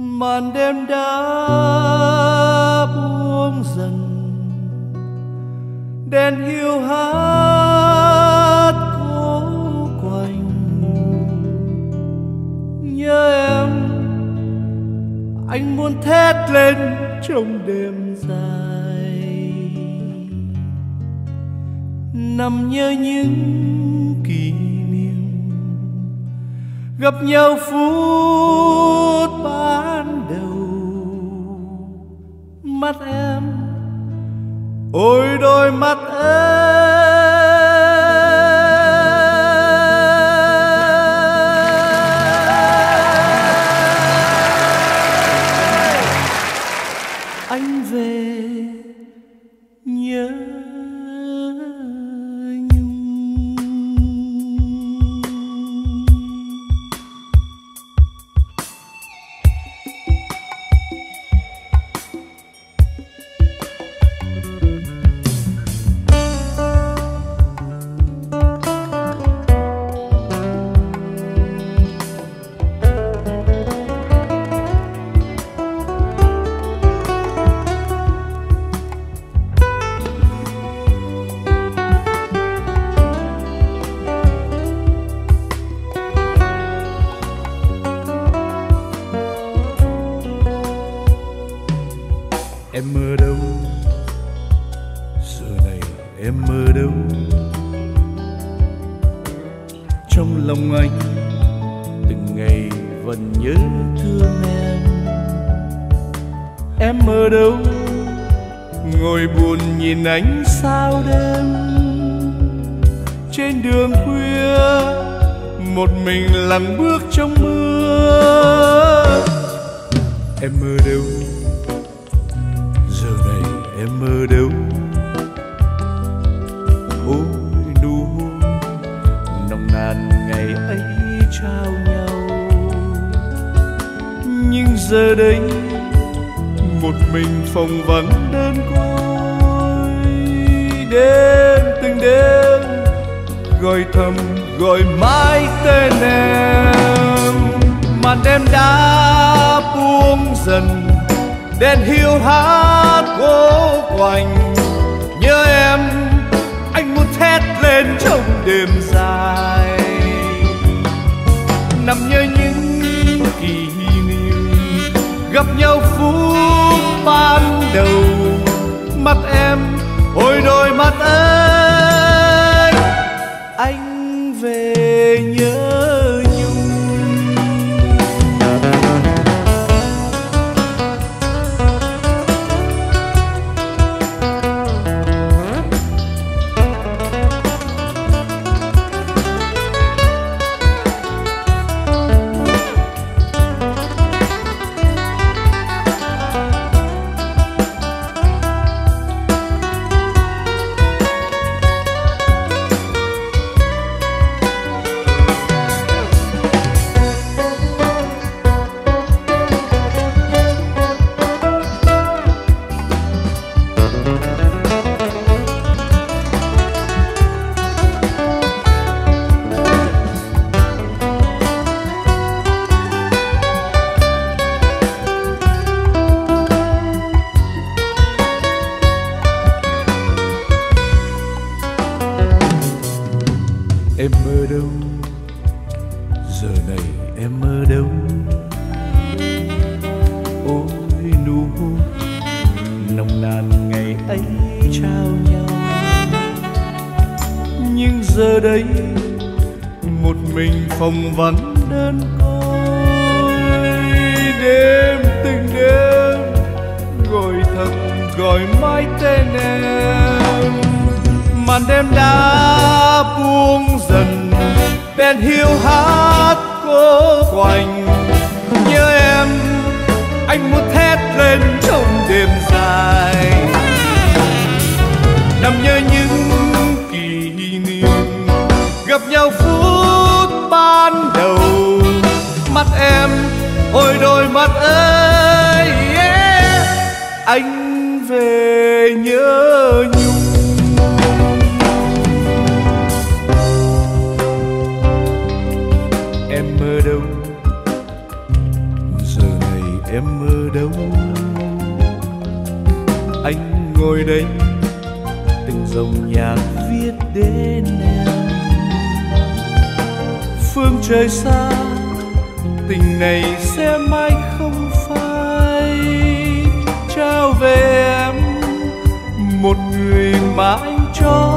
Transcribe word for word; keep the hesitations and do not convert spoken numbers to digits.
Màn đêm đã buông dần, đèn hiu hát cố quạnh. Nhớ em, anh muốn thét lên trong đêm dài, nằm nhớ những kỷ niệm gặp nhau phút ban đầu. Mắt em, ôi đôi mắt em, anh về nhớ nhung. Em ở đâu, giờ này em ở đâu? Trong lòng anh từng ngày vẫn nhớ thương em. Em ở đâu, ngồi buồn nhìn ánh sao đêm. Trên đường khuya một mình lặng bước trong mưa. Em ở đâu, giờ này em ở đâu? Ôi nụ hôn nồng nàn ngày ấy trao nhau, nhưng giờ đây một mình phòng vắng đơn côi. Đêm từng đêm gọi thầm gọi mãi tên em. Màn đêm đã buông dần, đèn hiu hát cố quạnh. Nhớ em, anh muốn thét lên trong đêm dài, nằm nhớ những kỷ niệm gặp nhau phút ban đầu. Mắt em, ôi đôi mắt anh, anh về nhớ nhung. Em ở đâu, giờ này em ở đâu? Ôi nụ hôn nồng nàn ngày ấy trao nhau, nhưng giờ đây một mình phòng vắng đơn côi. Đêm từng đêm gọi thầm gọi mãi tên em. Màn đêm đã buông dần, đèn hiu hát cố quạnh. Nhớ em, anh muốn thét lên trong đêm dài, nằm nhớ những kỷ niệm gặp nhau phút ban đầu. Mắt em, ôi đôi mắt ơi, yeah. Anh về nhớ nhung. Em ở đâu, giờ này em ở đâu? Anh ngồi đây từng dòng nhạc viết đến em. Phương trời xa, tình này sẽ mãi không phai. Trao về em một người mà anh cho